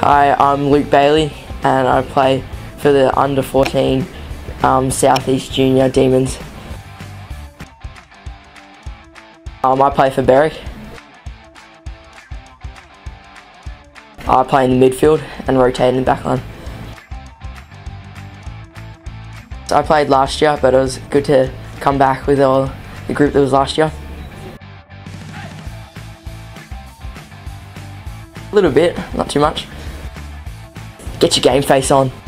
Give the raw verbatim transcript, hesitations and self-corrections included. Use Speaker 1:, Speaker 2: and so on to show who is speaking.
Speaker 1: Hi, I'm Luke Bailey and I play for the under fourteen um, Southeast Junior Demons. Um, I play for Berwick. I play in the midfield and rotate in the back line. So I played last year, but it was good to come back with all the group that was last year. A little bit, not too much. Get your game face on.